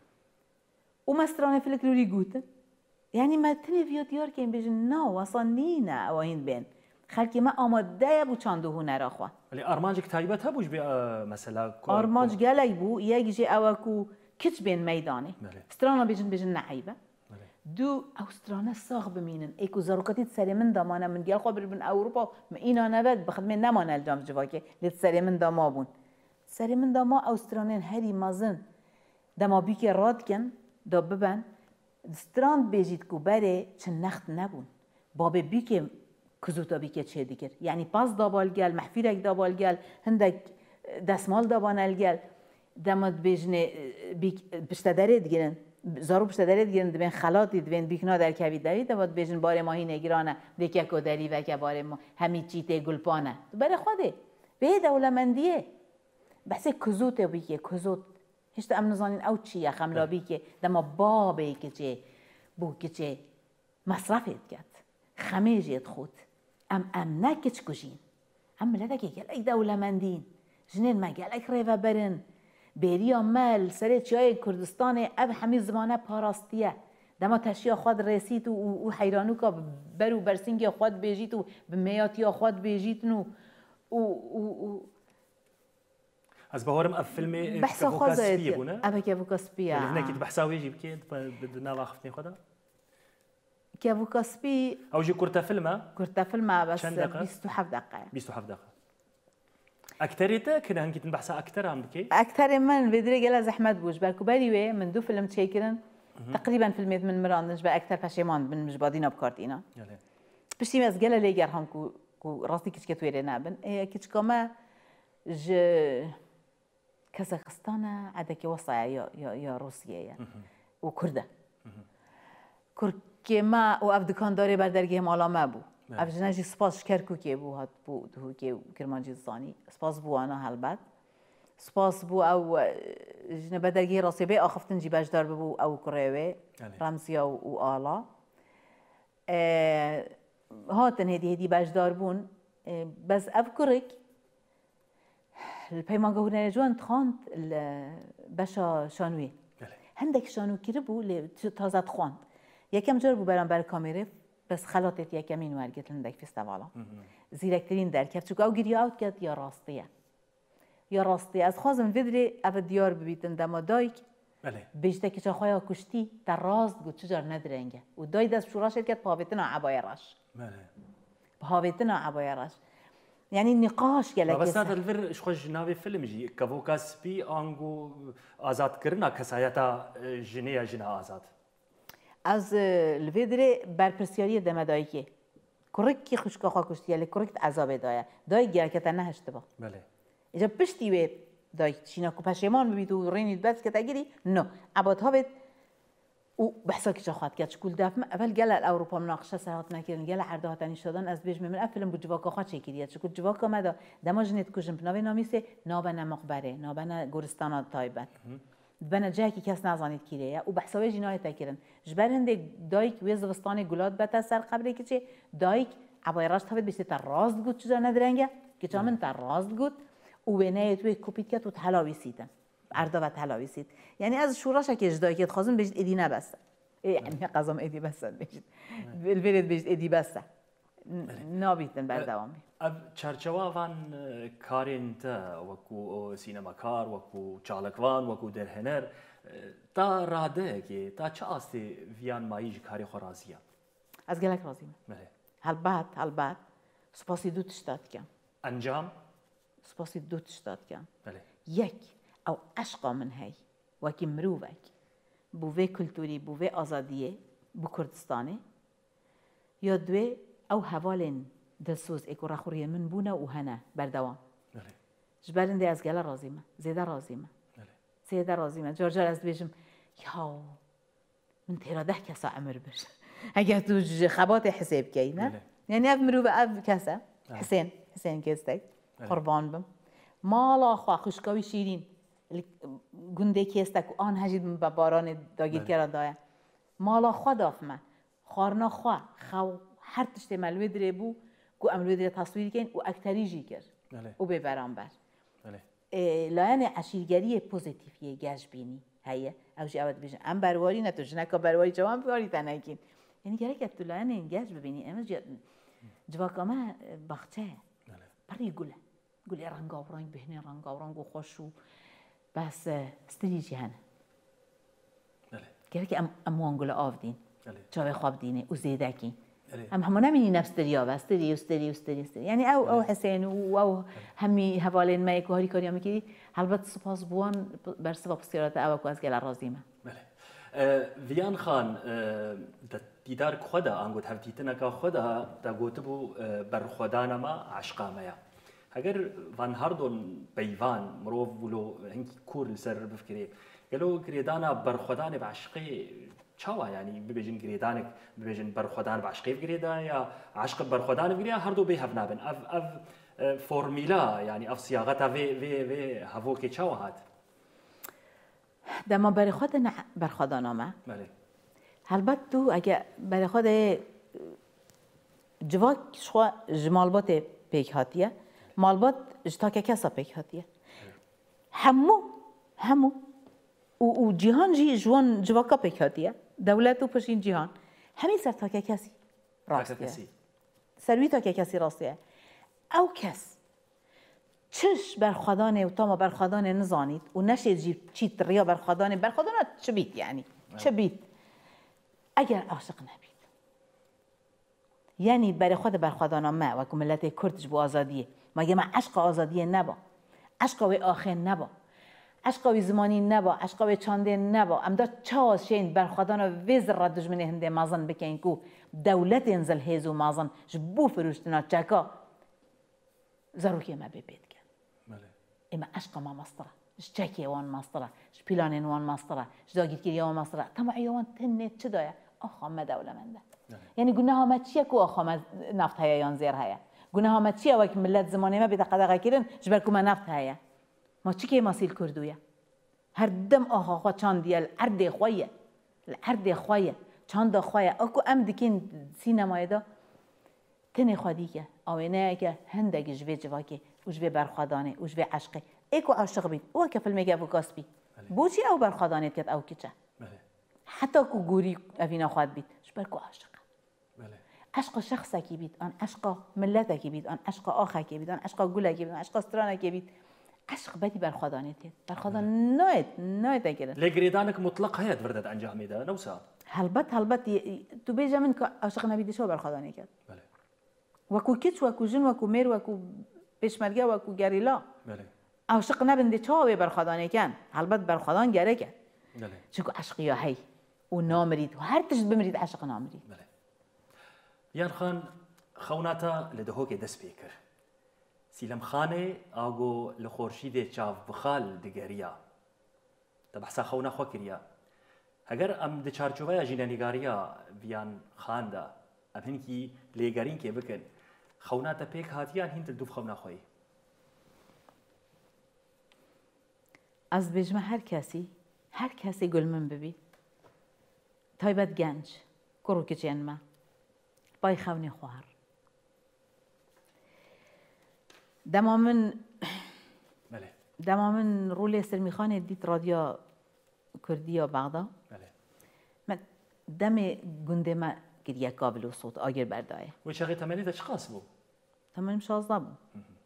S2: و مسترانه فلکلوری گوته یعنی متنه ویا دیار که این بیجن نه واسا نینه او این بین خلکی ما آماده بو چانده هنر آخوان
S1: ولی آرمانج کتایبت هبوش بی مثلا
S2: آرمانج گلک بو یک جی اوکو کچ بین میدانه استرانا بیجن بیجن نعیبه دو استرالیا ساق بمینن ایکو زاروکاتی سری من دامانه من گل خبر بن اروپا ما اینا نبود بخد من نمانه الجام جواکه لیت سری من داما بون سری من داما استرالیا هری مازن دما بی که راد کن دا ببن استراند بیجید کو بره چه نخت نبون باب بی که کزوتا بی که چه دیگر یعنی پاس دابال گل محفیرک دابال گل هندک دستمال دابانل گل دماد بیجنه بی بشتداره دیگرن زارو پشت دارید گرند بین خلاطی دوین بیکنا در کوید دارید دواد بیشن بار ماهی نگرانه دیگه کودری و که بار ما همی چیته گلپانه برای خوده به دولمندیه بس کزوت بیکه کزوت هیچ ام نزانین او چیه خملا بیکه دما بابه که چه بو که چه مصرفت کرد خمیجت خود ام ام نکچ کشین ام ملتا که گل ای دولمندین جنین ما گل اک ریو برن بری مال سر چای کردستان اب همه زمانه پاراستیه دما تشیا خود رسید و حیرانو که برو برسینگ خود بیجیت و به میاتی خود بیجیت نو و و
S1: از بهارم اف فیلم
S2: بحث خازه بونه ابا کیوکاسپی
S1: ولی نکید بحث ویجی بکید بدنا واقفتنی خدا
S2: کیوکاسپی
S1: اوجی کرتا فیلمه
S2: کرتا فیلمه بس بیست و هفت دقیقه
S1: بیست و هفت دقیقه اكثريته كنا هنكي بحثها اكثر عم بكي
S2: اكثر من بدري قال زحمت بوش بالكو بريوي من دو فيلم تشيكرن تقريبا فيلميت من مران نجبا اكثر فشيمان من مجبادينا بكارتينا يلا بشتي مز قال لي غير هم كو كو راسي كيش كتويري نابن اي كيش كما ج كازاخستان عندك وصايا يا يا يا روسيا يا وكرده كركما وافدكان داري بردرگه مالا ما بو افجناجي سپاس کرکو که بو هات بو دو که کرمانجی زانی سپاس بو انا هلبت سپاس بو او جن بدرگی راسي بي اخفتن جي باش دار بو او كريوي رمزيا و آلا هاتن هدي هدي باش دار بون بس افكرك البيمان قهونا جوان تخانت باشا شانوي هندك شانو كيربو لتازا تخانت يكم جار بو برام بر كاميرا بس خلاتت یکمین ورگت لندک فستیوالا زیرکترین در کرد چون او گیری آوت کرد یا راستیه یا راستیه از خوازم ویدری او دیار ببیتن دما دایک بیشتر که چه خواهی کشتی در راست گود چجار ندرنگه و دای دست شورا شد کرد پاویتنا عبای راش پاویتنا عبای راش یعنی نقاش گلک
S1: بس هذا الفيلم ايش خوش ناوي فيلم جي كافوكاس بي انغو آزاد کرنا کسایتا جنیا جنا آزاد
S2: از الفيدري برپرسیاری دمدایی که کرک کی خوشکا خوا کشتی علی کرک عذاب دایا دای گرکت نه اشتباه
S1: بله
S2: اجا پشتی وید دای چینا کو پشیمان ببید و رینید بس که تگیری نه عباد ها بید و بحثا که چه خواهد کرد شکول دفم اول گل اروپا مناقشه سرات نکردن گل عرضه هاتنی شدن از بیش من افلم بود جواکا خواهد چه کردید شکول جواکا مدا دماجنت کجم ناوی نامیسه نابنا مقبره نابنا گورستان تایبت بنا جاکی کس نزانید کیه و بحثای جنایت تکرن جبرند دایک ویز وستان گلاد بته سر قبری که چه دایک عبای راست هفت بیشتر تر راست گود چیزا ندرنگه که چامن تر راست گود و بنای توی کپیت کرد و تلاوی سیدن عرضه و تلاوی سید یعنی از شوراش که جدایکت خازم بجد ادی نبسته یعنی قضام ادی بسته بجد البلد بجد ادی بسته نابیتن بر دوامی
S1: اب چرچوان کارین تا وکو سینما کار وکو چالکوان وکو درهنر تا راده که تا چه آستی ویان مایج کاری خورازیه
S2: از گلک رازیم
S1: بله
S2: هلبات هلبات سپاسی دو تشتات کن
S1: انجام
S2: سپاسی دو تشتات کن
S1: بله
S2: یک او عشقا من هی وکی مروفک بوه کلتوری بوه آزادیه بو کردستانه یا دوی او حوالن دلسوز اکو رخوریه من بونه و هنه بردوام جبرنده از گله رازیمه زیده رازیمه زیده رازیمه جار جار از بیشم یا من تیرا ده کسا عمر بش اگه تو خبات حساب کی نه یعنی اف مرو به اف کسا حسین حسین کستک قربان بم مالا خوا خوشکاوی شیرین گنده کستک آن هجید با باران داگیر کرد دایا مالا خوا دافمه خارنا خوا خو هر تشت ملوی دره بو کو امروی دره تصویر کن و اکتری جی کرد و به برانبر لایان عشیرگری پوزیتیفیه گشت بینی هیه اوشی اول بیشن ام برواری نه تو جنکا برواری جوان بیاری تنکین یعنی گره که تو لایان این گشت ببینی امروز جواکامه باخته بری گله گله رنگا و رنگ بهنه رنگا و رنگ و خوشو بس استریجی هنه گره که ام اموان گله آفدین جاوی خواب دینه و زیده کین هم همون نمینی نفس دریا بس دری استری استری استری یعنی او او حسین و او همی حوالین ما یکوهاری کاری هم میکردی البته سپاس بوان بر سبب سیارت او کو از گل رازیمه
S1: بله ویان خان دیدار خدا انگوت هفتیتنا که خدا تا گوتبو بر خدا نما عشقا میا اگر وان هردون بیوان مروف ولو هنگی کور سر بفکری گلو کریدانا بر خدا نب عشقی چاوا یعنی ببیجن گریدانک ببیجن بر خدان بعشقی گریدا یا عشق بر خدان گریا هر دو به هفنا بن اف اف فرمولا یعنی اف صياغتها في في في هفو کی چاوا هات
S2: دما بر خود نه بر خدانامه
S1: بله
S2: البته تو اگه بر خود جواک شو جمالبات پیک هاتیه مالبات جتا که کسا پیک هاتیه همو همو و جهان جی جوان جواکا پیک هاتیه دولت و پشین جهان همین سر تا که کسی راستیه سروی تا که کسی راستیه او کس چش برخوادانه و تا ما برخوادانه نزانید و نشه جیب چیت ریا برخوادانه برخوادانه چه بیت یعنی چه بیت اگر عاشق نبید یعنی برای خود برخوادانه ما و که ملت کردش بو آزادیه مگه ما عشق آزادیه نبا عشق و آخر نبا عشق و زمانی نبا عشق و چانده نبا ام دا چه شین برخوادانه وزر را دجمنه هنده مازن بکن کو دولت انزل هیزو مازن جبو فروشتنا چکا زروکی ما ببید اما عشق ما مصطرة اش چکی وان مصطرة اش پیلان وان مصطرة اش داگید کری وان مصطرة تماعی وان تنت چه دایا آخام ما دولة منده یعنی گناه ما چیه کو آخام نفت هیا یان زیر هیا گناه ما چیه وقت ملت زمانی ما بیده قدقه کردن جبر کو ما نفت هیا ما چی که ماسیل کردویا هر دم آخا خوا چاندیه الارد خویه الارد خویه چاند خویه اکو ام دکین سینمای دا تنی خودی که آوینه که هندگی جوی جواکی و جوی برخوادانه و جوی عشقه ایکو عاشق بید او که فیلم میگه بوکاس بید بوچی او برخوادانه کت او کیچه حتی کو گوری اوینا خواد بید جبر کو عاشقه عشق شخصه کی بید آن عشق ملته کی بید آن عشق آخه کی بید آن عشق گله کی بید آن عشق استرانه کی بید عشق بدی برخوادانه کت برخوادان نایت نایت اگره
S1: لگریدانک مطلق هیت وردت انجام میده نوسا
S2: هلبت هلبت تو بیجا من که عاشق نبیده شو برخوادانه کت وکو کیچ وکو جن وکو میر وکو پیشمرگه وکو گریلا عاشق نبنده چاوی برخوادانه کن البته برخوادان گره کن چون عشقی هی و نامرید و هر تشت بمرید عشق نامرید
S1: یان خان خوناتا لدهو که دست بیکر سیلم خانه آگو لخورشید چاف بخال دگریا تبحثا خونا خو کریا اگر ام د چارچوبه جینانیگاریا بیان خان دا ام هنکی لیگارین که بکن خوناتا پیک هاتیان هنت دوف خونا خوی
S2: از بجمع هر کسی هر کسی گل من ببی تایبت گنج کرو کچین ما بای خونی خوار دمامن
S1: بله
S2: دمامن رولی سلمی خانه دیت رادیو کردیا بغدا
S1: بله
S2: من دم گنده ما گریه قابل و صوت آگر بردایه
S1: و چقدر تمنی داشت خاص بو
S2: تمنیم شازده بو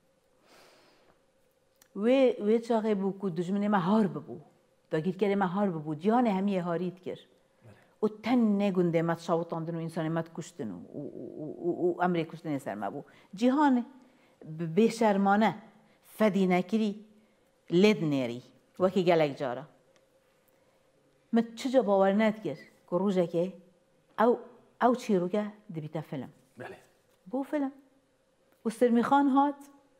S2: و و چاقه بو کو دجمن ما هار ببو داگیر کرده ما هار ببو جان همیه هارید کرد و تن نگنده مت شاوطاندن و انسان مت کشتن و و امر کشتن سر ما بو جهان به شرمانه فدی نکری لد نری وکی گلک جارا مت چجا باور ند کرد که روزه که او او چی رو که دبیتا فیلم
S1: بله
S2: بو فیلم و سرمی خان هات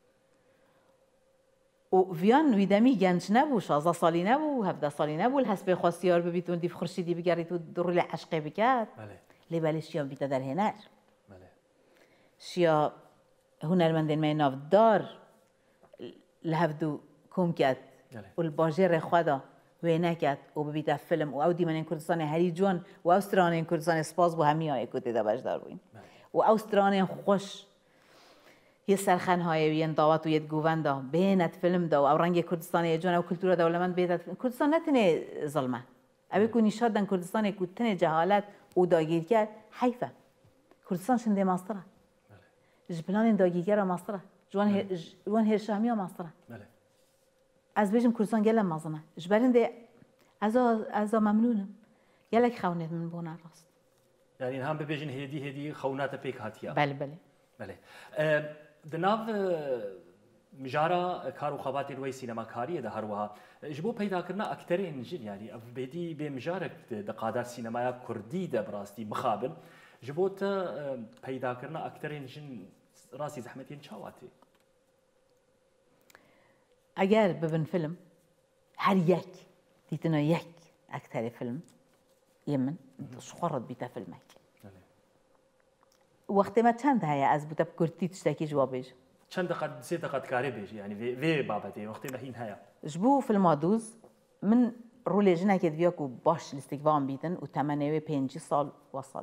S2: و ویان ویدمی گنج نبود شازده سالی نبود هفده سالی نبود حسب خواستیار ببیت و دیف خورشیدی بگرید و دور عشقه بکرد
S1: بله
S2: لیبالی شیا بیتا در هنر
S1: بله
S2: شیا هنرمندین می نافدار لهفدو کم کرد و الباجر خدا و نکرد و ببیتا فیلم و او دیمن کردستان هری جوان و اوستران کردستان سپاس بو همی های کتی دا بجدار بوین و اوستران خوش یه سرخن های وین دعوت و یه گووندا بینت فیلم دا و رنگ کردستان جوان و کلتور دولمند بیت کردستان نتنه ظلمه اوی کو نشاد دن کردستان کو تنه جهالت او داگیر کرد حیفه کردستان شنده ماستره جبلان داگیر کرد ماستره جوان جوان هرشامی ماستره از بیشم کردستان گلم مازنه جبرنده از از ممنونم گلک خونت من بونه راست
S1: یعنی هم ببیجن هدی هدی خونات پیک هاتیا
S2: بله بله
S1: بله دناو مجارا کارو خباتی روی سینما کاریه ده هروها جبو پیدا کرنا اکترین جن یعنی بدی به مجارک دقادر سینمای کردی ده براستی مخابل جبو تا پیدا کرنا اکترین جن راسی زحمتین چاواتی
S2: اگر ببین فیلم هر یک دیتنا یک اکتر فیلم یمن شخورت بیتا فیلمک وقتی ما چند هایی از بوده بکردی تشتکی جواب بیش
S1: چند دقیقه سه دقیقه کاری بیش یعنی وی وی بابتی وقتی ما هین هایی
S2: جبو فیلم دوز من رولی جنه که دویا کو باش الاستقوام بیتن و تمنیوی پنجی سال وسط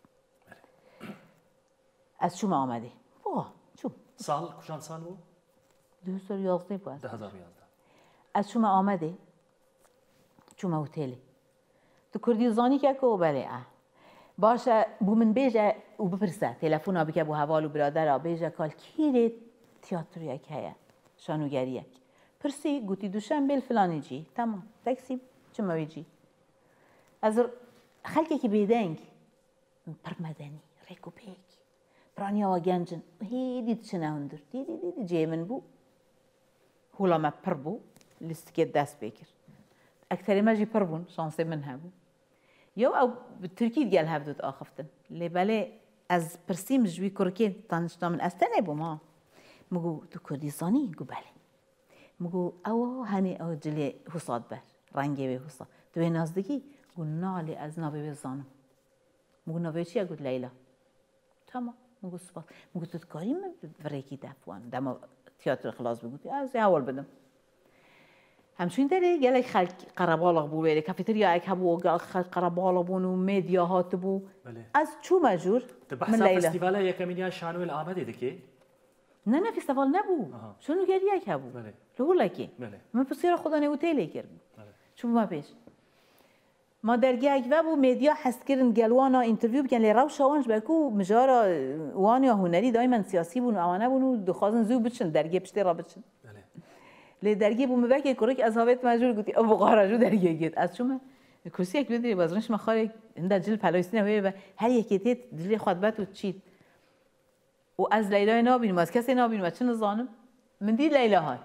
S2: از شو ما آمده واه شو
S1: سال کجان سال بود
S2: دو هزار یازده بود
S1: ده هزار یازده
S2: از شو ما آمده شو ما هتلی تو کردی زانی که کو بله باشه بو من بیجه و بپرسه تلفن ها بکه بو حوال و برادر ها بیجه کال کیره تیاتر یک هیا شانوگریک پرسی گوتی دوشنبه فلانی جی تمام تاکسی چما ویجی از خلکی که بیدنگ پر مدنی ریکو پیک برانیا و گنجن هی دید چنه هندر دیدی دیدی جیمن بو هولا ما پر بو لیستکت دست بکر اکتری ما جی پر بون شانسی من هبو یو او ترکی دیگه هفدود آخفتن لیبله از پرسیم جوی کرکی تانشتا من استنه بو ما مگو تو کردستانی گو بله مگو او هنی او جلی حساد بر رنگی به حساد دوی نزدیکی گو نالی از نابه بزانم مگو نابه چیه گود لیلا تمام مگو سپاس مگو تو کاری من وریکی دفوان دم تئاتر خلاص بگویی از اول بدم همچنین داره گله خلق قربالاق بو بره کافیتریا یک هبو گل خلق قربالاق بونو مدیا هات بو از چو مجور
S1: من لیلا فستیوالا یکمینیا شانویل آمده دیگه
S2: نه نه فستیوال نبود شنو گری یک هبو لهو لکی من بسیار خدا نهوتیلی کرد چون ما پیش ما درگاه یک و بو مدیا حس کردن گلوانا اینترویو بکن لی رو شوانش بکو مجارا وانیا هنری دائما سیاسی بونو آوانه بونو دخوازن زو بچن درگاه پشتی را بچن لی درگاه بو مبکه کرک از هاویت مجبور گویی ابو قارجو درگاه گید از چون کرسی یک بدری بازنش مخاری هنده جل پلویستی نهویه و هر یکی تیت دلی خطبت و چید و از لیلا نابینم از کسی نابینم چه نزانم من دی لیلا هات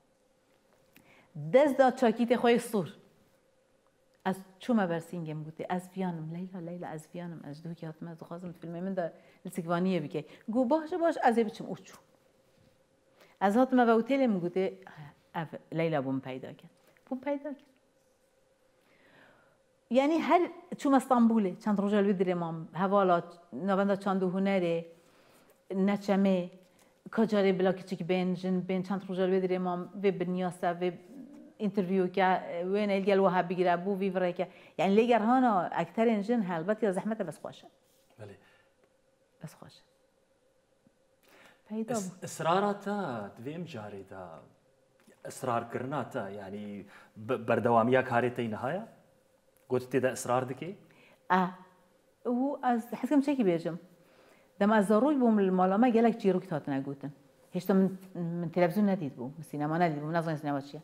S2: دست داد چاکیت خوی سور از چوما برسینگم گویی از ویانم لیلا لیلا از ویانم از دو که هاتم از خواستم فیلم من دا لسیگوانیه بگه گو باشه باش از بچم اوچو از هاتم و هتلم گویی لیلا بوم پیدا کرد بوم پیدا کرد یعنی هر چوم استانبوله چند روزال بدریم حوالات نبنده چند هنره نچمه کجاری بلاکی که بینجن بین چند روزال بدریم و بنیاسته و اینترویو که وین الگل و هب بگیره بو وی وره که یعنی لیگر هانا اکثر انجن هلبت یا زحمت بس خوشه
S1: بله
S2: بس خوشه پیدا
S1: بود اصرارات دویم جاری دا اصرار کرناتا یعنی بردوامیا کاریتی نهایا قلت دا اصرار دکی
S2: اه و از حسكم شيء بيجم دم از ضروری بوم المالامه گلک جیرو که تاتنا گوتن هیچ من من تلفزیون ندید بوم سینما ندید بوم نظر سینما چیه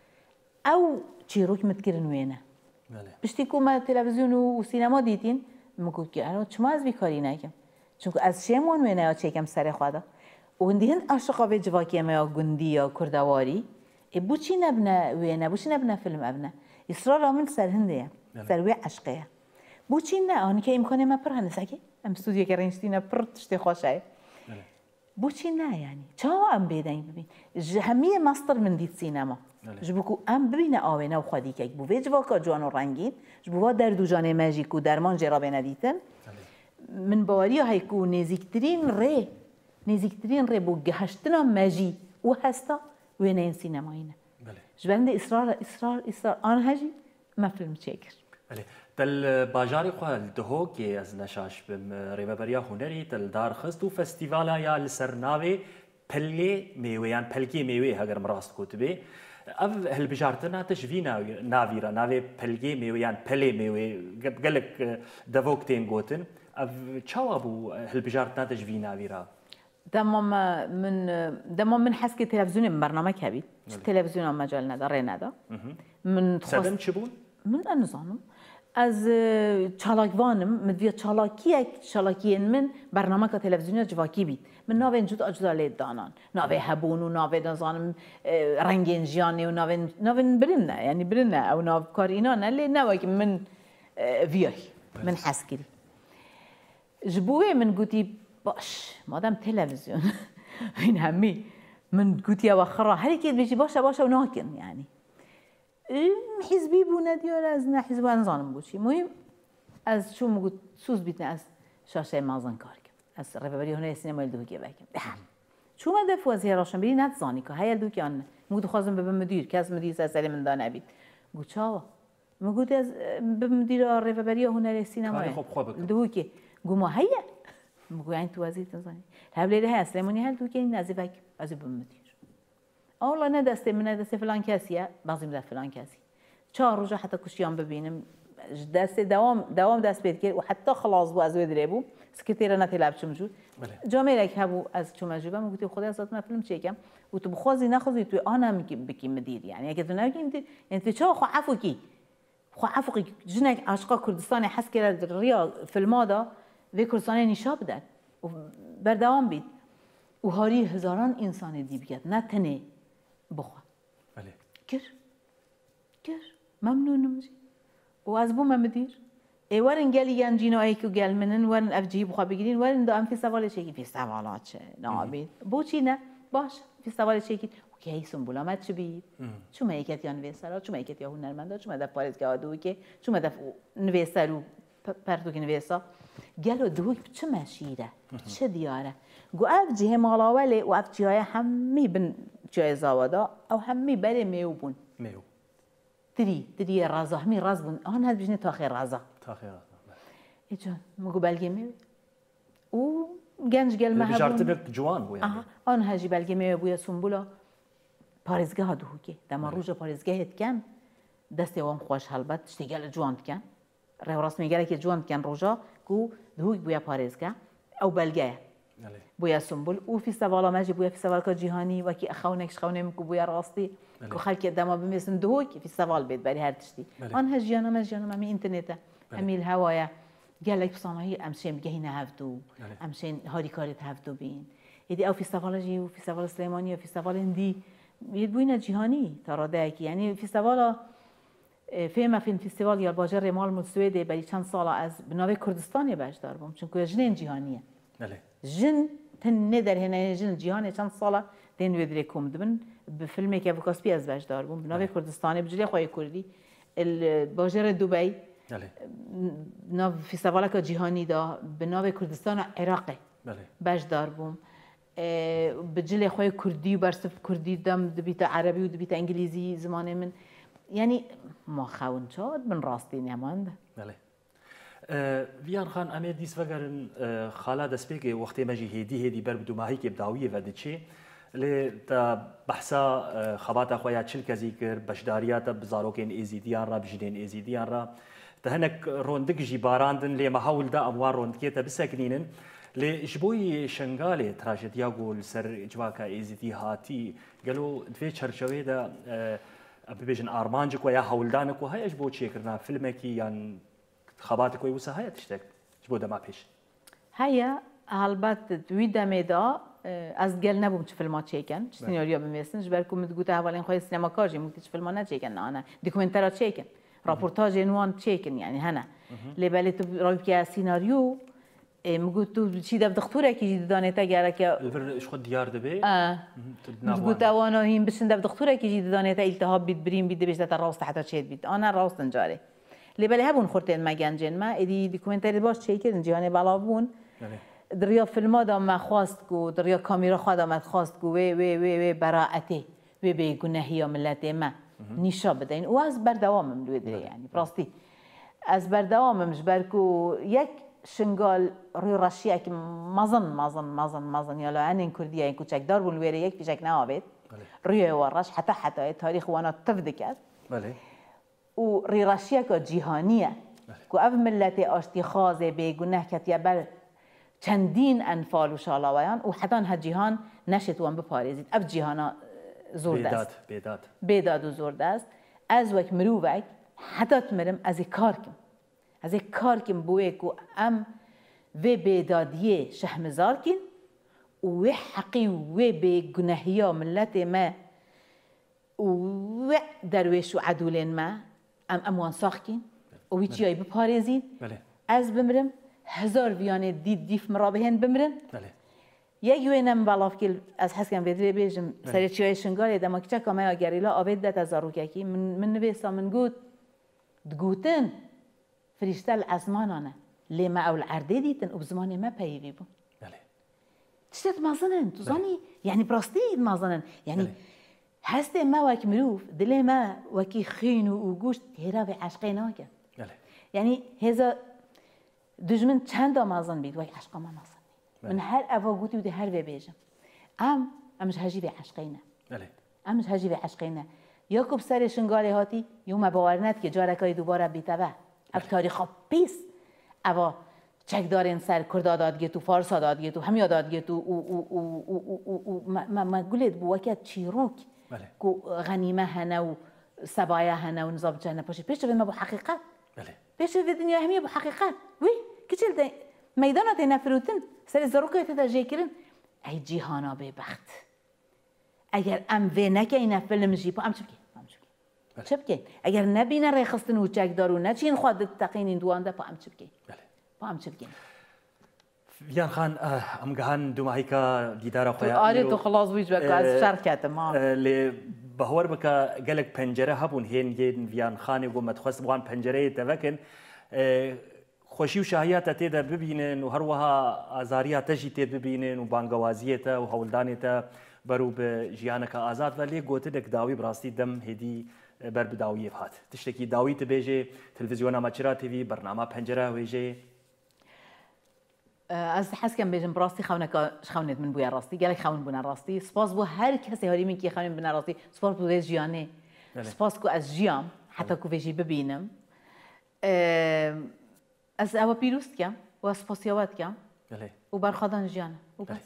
S2: او جیرو که متکرن وینه بشتی که ما تلفزیون و سینما دیدین میگو که الان چما از بیکاری نگم چون از شمون وینه یا چیکم سر خدا و هندین عاشقا به جواکی ما یا گندی یا کردواری بوچی نبنا وینه بوچی نبنا فیلم ابنا اصرار من سر هندیه سر وی عشقیه بوچی نه آن که امکانه ما پر هنساگی ام استودیو که رنجتینا پر تشتی خوشه بوچی نه یعنی چه ام بیدین ببین جهمی ماستر من دید سینما جبکو ام ببینه آوینه و خودی که بو ویج واقع جوان و رنگین جبوا در دو جانه ماجیک و درمان جرابه ندیدن من باوری های کو نزیکترین ری نزیکترین ری بو گهشتنا ماجی و هستا و نه این سینما اینه جبند اصرار اصرار اصرار آن هجی ما فیلم چیکر
S1: بله تل باجاری خوال دهو که از نشاش بم ریوبریا هنری تل دار خست و فستیوالا یا لسرناوی پلی میویان پلکی میوی اگر مراست کتبه اف هل بجارتنا تشوینا ناویرا ناوی پلکی میویان پلی میوی قلق دفوکتين قوتن اف چاوا بو هل بجارتنا تشوینا ناویرا
S2: دمام من دمام من حس که تلفزیون برنامه کبید تلفزیون مجال نداره ندا من
S1: سدم چه بود
S2: من انزانم از چالاکوانم مدوی چالاکیه چالاکیه من برنامه که تلفزیونی جواکی بید من ناوین جود اجزا لید دانان ناوی هبون و ناوی نزانم رنگین جیانی و ناوین ناوین برنه یعنی برنه او ناو کار اینا نه لی نوای که من ویای من حس کردی جبوه من گوتی باش مادام تلفزیون این همی من گوتی آخرا هر کی بیشی باشه باشه و ناکن یعنی حزبی بونه دیار از نه حزب انزانم بودی مهم از شو مگود سوز بیتن از شاشه مازن کار کم از رفبری هنر سینما دو که بکم چون من دفعه از هراشم بری نت زانی که هیل دو که آن مگود خواستم به مدیر که از مدیر سر من دانه بید گو چاوا مگود از به مدیر رفبری هنر سینما دو که گو ما هیل مگو این تو ازی تنزانی هبلی ره اسلمونی هل دو که این نزی بک از به مدیر اولا ندسته من ندسته فلان کسیه بعضی مدت فلان کسی چهار روزه حتی کشیام ببینم دست دوام دوام دست بید کرد و حتی خلاص بو از وی دربو سکرتیره نتیلاب چمجو جامعه که هبو از چمجو بام گفتی خدا ازت من فیلم چیکم و تو بخوازی نخوازی تو آنها میگی بکی مدیر یعنی اگه تو نگی مدیر یعنی تو چه خو عفو کی خو عفو کی جنك عاشق کردستان حس کرد ریا فیلم دا و کردستان نشاب داد و بردوام بید و هاری هزاران انسان دی بیاد نه تنه بخوا
S1: بله
S2: کر کر ممنونم جی و از بو مدیر ای ورن گلی گن جینایی که گل منن ورن اف جی بخوا بگیرین ورن دا ام فی سوال شکی فی سوالات چه نابید بو چی نه باش فی سوال شکی که ای سنبولا مت چه بید چون ما یکت یا نویسرا چون ما یکت یا هنرمندا چون ما دف پاریزگاه آدو که چون ما دف نویسرو پرتو که نویسا گلو دوی چه مشیره چه دیاره گو اف جه مالاوله و اف جای همی بن جای زاوادا او همی بره میو بون
S1: میو
S2: تری تری رازا همی راز بون آن هد بجنه تا خیر رازا
S1: تا خیر رازا
S2: ای جان مگو بلگه میو و گنج گل مهبون
S1: بجارتنك جوان بو يعني
S2: آن هجی بلگه میو بویا سنبولا پارێزگا دووکێ دەما ڕۆژە پارێزگای هێتکەن دەستی وام خۆش هەڵبەت شتێگە لە جوان بکەن ڕێوەڕاستمیگەرێکی جوان بکەن ڕۆژە و دووک بووە پارێزگا ئەو بەلگایە بووە سنبول و فیستەڤاڵە مەژی بووە فیستەڤالکە جیهانی وەکی ئەخەونێک خەونێ کو بووە ڕاستی کو خەڵکی دەما بمێسن دووک فیستەڤال بێت بەری هەر تشتی ئەن هەژیانە مەژیانە ئەمی ئینترنێتە ئەمی هەوایە گەلێک پسانەهی ئەم شێم بگەهینە هەفتوو ئەم شێن هاریکارێت هەفتوو بین ئیدی ئەو فیستەڤالەژی و فیستەڤال سلێمانی و فیستەڤال هندی يدبوينا جهاني ترى ذاك يعني فيستيفال فيما في الفيستيفال يا باجر مال السويدي بلي كان صالة از بناوي كردستان باش داربم چونكو جنين جهانية
S1: بله
S2: جن تندر هنا جن جهاني كان صالة دين ودريكم دبن بفيلم كيف كاسبي از باش داربم بناوي كردستان بجري خوي كردي الباجر دبي
S1: بله
S2: ناو فيستيفال كجهاني دا بناوي كردستان عراقي
S1: بله
S2: باش داربم بجلی خوی کردی و برسف کردی دم دبیت عربی و دبیت انگلیزی زمان من یعنی ما خون شاد من راستی نمانده
S1: بله ویان خان امیر دیس وگرن خالا دست بگه وقتی مجی هدی هدی بر بدو ماهی که بداویه و دچه لی تا بحثا خبات خویا چل کزی کر بشداریات بزاروکین ازیدیان را بجدین ازیدیان را تهنک روندک جی باراندن لی محاول دا اموار روندکیه تا بسکنینن لی جبوی شنگاله تراژدیا گول سر جواکا ایزیدی هاتی گلو دوی چرچوی دا ببیجن آرمانجک و یا هولدانک و های جبو چی کرنا فیلمکی یان خباتک و وسا های تشتک جبو دما پیش
S2: هيا هالبات دوی دمه دا از گل نبوم چه فیلمات چیکن چه سیناریا بمیسن جبرکو متگوته اولین خوی سینما کارجی مگتی چه فیلمات نچیکن نه دوکومنترات چیکن راپورتاج نوان چیکن يعني هنا لبالي تو رايك يا سيناريو مقول تو شيء ده بدكتورة كي جدي دانة تجارة كي
S1: الفر شو ديار دبي
S2: آه مقول توانا هين بس ده بدكتورة كي جدي دانة التهاب بيت بريم بيت بيش ده الراس حتى شيء بيت أنا راس تنجاري لبالي هبون خورتين ما جنجن ما إدي دوكومنتري باش شيء كده جهاني بالابون دريا فيلم ده ما خواست كو دريا كاميرا خدا ما خواست كو وي وي وي وي براءته وي بيجناهيا ملته ما نشاب بدين واز بردوام من الودري يعني براستي از بردوام مش بركو يك شنگال روی رشیه که مازن مازن مازن مازن یا لا این کردیه این کوچک دار بول ویره یک پیشک نهابید روی ورش حتی حتی تاریخ وانا تفدکت
S1: بله
S2: و روی رشیه که جهانیه که اف ملت آشتی خازه بگناه کتیه بر چندین انفال و شالاویان و حتی ها جهان نشد وان بپارزید اف جهانا زورد است
S1: بیداد
S2: بیداد و زورد است از وک مرووک حتی تمرم از کار کم از یک کار کم بوی کو ام و بیدادیه شهمزار کن و حقی و به گناهیا ملت ما و درویش و عدولین ما ام اموان ساخ کن و هیچی های بپارزین از بمرم هزار ویانه دید دیف مرابهن بمرن یک وینم بالاف کل از حس کم بدری بیجم سری چی های شنگالی دما کچه کامه آگریلا آوید دت از آروککی من من نویسا من گود دگوتن فريشتال الأزماننا لما أو العردي ديتن وبزماني ما بيجي بون.
S1: بله.
S2: تشتت ما ظنن تظني يعني براستي ما ظنن يعني هست ما وك مروف دلي ما وكي خينو وجوش هرا في عشقينا كه.
S1: بله.
S2: يعني هذا دجمن چند ما ظن بيد وك عشق ما ما ظني. من هر أفاقوتي وده هر بيجم. أم أمش هجي في عشقينا.
S1: بله.
S2: أمش هجي في عشقينا. ياكوب سر شنگاله هاتي يوم باورنت که جارکای دوباره بیتابه او تاریخ پیس او چک دارین سر کردا دادگیت و فارسا دادگیت و همیا دادگیت و ما قلت بوکت چیروک کو غنیمه هنه و سبایا هنه و نظام جهنه پاشید پیش ما بو حقیقت پیش في الدنيا همية بحقيقات وي كتير ده ميدانات نفروتن سر الزروكة تتجاكرن أي جيهانا ببخت أجر أم فينك أي نفلم جيبا أم شبكي أم شبكي شبكي أجر نبينا ريخستن وجاك دارو نتشين خود التقين دوان ده أم شبكي أم شبكي
S1: فيان خان أم جهان دوماهيكا ديدار خويا
S2: آره تو خلاص ويج بك از شركة ما
S1: ل بهور بك قالك بنجرة هبون هين ين فيان خاني وقوم تخص بوان بنجرة تفكن خوشي وشهيات تيدا ببينن وهروها أزاريات تجي تيد ببينن وبانجوازيته وهولدانيته برو بجيانك آزاد ولی قوت لك داوي براستي دم هدي بر بداوي فات تشتكي داوي تبيجي تلفزيون ماتشرا تي في برنامج بنجرة ويجي
S2: از حس کم بیشتر براستی خونه که خونت من بوی راستی گلی خون بنا راستی سپاس بو هر کسی هایی من کی خون بنا راستی سپاس بو جیانه سپاس کو از جیام حتی کو ویجی ببینم از اول پیروست کم و سپاسیابت کم و برخدان جیانه و بس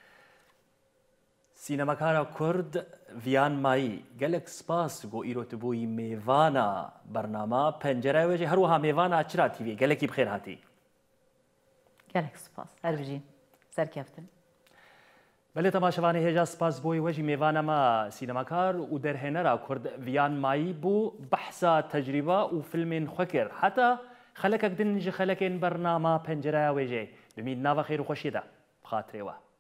S1: سینماکارا کرد ویان مایی گلک سپاس گو ایرو تبوی میوانا برنامه پنجره وجه هر وها میوانا چرا تیوی گلکی بخیر هاتی
S2: گلک سپاس هر بجین سر کفتن
S1: بله تماشاوانی هجا سپاس بوی وجه میوانا ما سینماکار و در هنرا کرد ویان مایی بو بحثا تجربه و فیلم خوکر حتی خلکک دنج خلکین برنامه پنجره وجه بمید ناو خیر و خوشیده بخاطره و